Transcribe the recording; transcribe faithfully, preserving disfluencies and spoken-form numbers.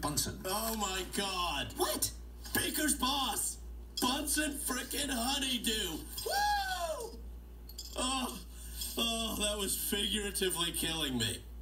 Bunsen. Oh my God! What? Beaker's boss! Bunsen frickin' Honeydew! Woo! Oh, oh, that was figuratively killing me.